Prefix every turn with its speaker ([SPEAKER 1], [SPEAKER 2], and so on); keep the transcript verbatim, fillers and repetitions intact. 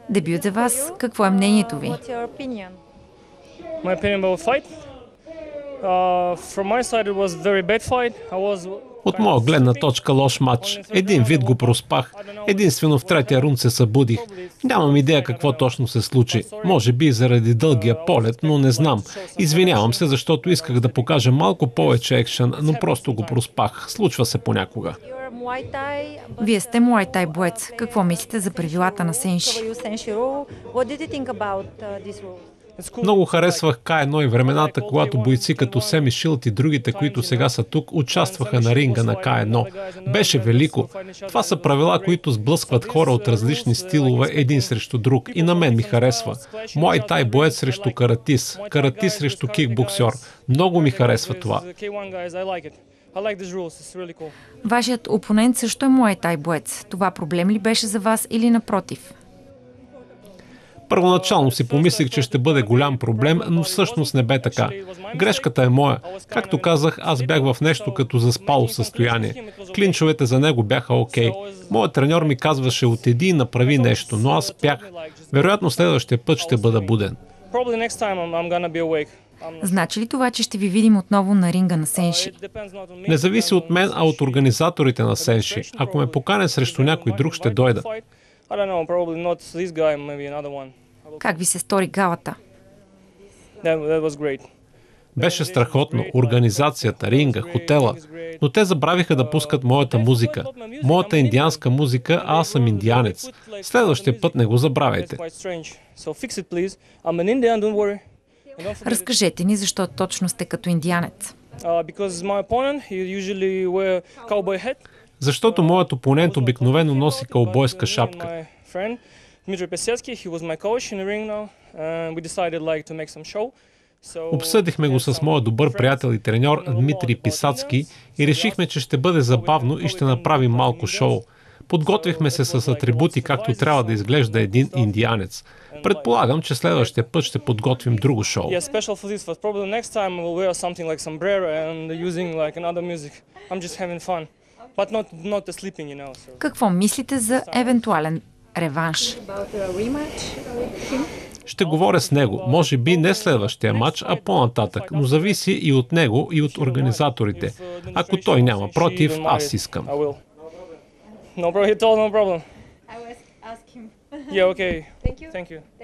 [SPEAKER 1] Дебют за вас. Какво е мнението ви?
[SPEAKER 2] My opinion about fight? Uh, from my side, it was very bad fight. I was
[SPEAKER 3] От моя гледна точка лош матч. Един вид го проспах. Единствено в третия рунд се събудих. Нямам идея какво точно се случи. Може би заради дългия полет, но не знам. Извинявам се, защото исках да покажа малко повече екшън, но просто го проспах. Случва се понякога.
[SPEAKER 1] Вие сте муай-тай боец. Какво мислите за правилата на сенши?
[SPEAKER 3] Много харесвах Ка едно и времената, когато бойци като Семи Шилд и другите, които сега са тук, участваха на ринга на Ка едно. Беше велико. Това са правила, които сблъскват хора от различни стилове един срещу друг и на мен ми харесва. Муай-тай боец срещу каратист, каратист срещу кикбоксьор. Много ми харесва това.
[SPEAKER 1] Вашият опонент също е муай-тай боец. Това проблем ли беше за вас или напротив?
[SPEAKER 3] Първоначално си помислих, че ще бъде голям проблем, но всъщност не бе така. Грешката е моя. Както казах, аз бях в нещо като заспало състояние. Клинчовете за него бяха окей. Моят треньор ми казваше: отиди и направи нещо, но аз спях. Вероятно следващия път ще бъда буден.
[SPEAKER 1] Значи ли това, че ще ви видим отново на ринга на сенши?
[SPEAKER 3] Не зависи от мен, а от организаторите на сенши. Ако ме поканят срещу някой друг, ще дойда.
[SPEAKER 1] Как ви се стори галата?
[SPEAKER 3] Беше страхотно. Организацията, ринга, хотела. Но те забравиха да пускат моята музика. Моята индианска музика, а аз съм индианец. Следващия път не го забравяйте.
[SPEAKER 1] Разкажете ни защо точно сте като индианец.
[SPEAKER 3] Защото моят опонент обикновено носи каубойска шапка. Обсъдихме го с моя добър приятел и треньор Дмитрий Писацки и решихме, че ще бъде забавно и ще направим малко шоу. Подготвихме се с атрибути, както трябва да изглежда един индианец. Предполагам, че следващия път ще подготвим друго шоу.
[SPEAKER 1] Какво мислите за евентуален реванш?
[SPEAKER 3] Ще говоря с него. Може би не следващия матч, а по-нататък, но зависи и от него, и от организаторите. Ако той няма против, аз искам.
[SPEAKER 2] No problem. He told no problem. I was asking. Yeah, okay. Thank you. Thank you.